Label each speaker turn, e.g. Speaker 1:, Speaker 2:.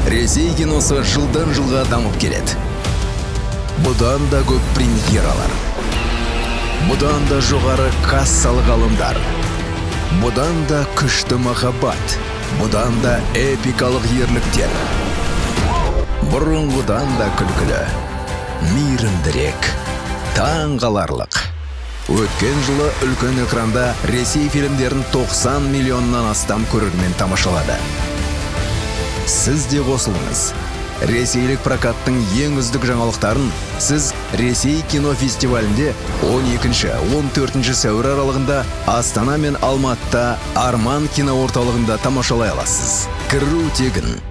Speaker 1: Ресей киносы жылдан жылға дамып келеді. Бұдан да көп премьералар. Бұдан да жоғары кассалық алымдар. Бұдан да күшті махаббат. Бұдан да эпикалық ерліктер. Бұрынғыдан да күлкілі, мейірімдірек, таңғаларлық. Өткен жылы үлкен экранда Ресей фильмдерін 90 миллионнан астам көрермен тамашалады. Сіз де қосылыңыз. Ресейлік прокаттың ең үздік жаңалықтарын сіз Ресей кино фестивалінде 12-14 сәуір аралығында Астана мен Алматыда Арман кино орталығында тамашалай аласыз. Кіру тегін.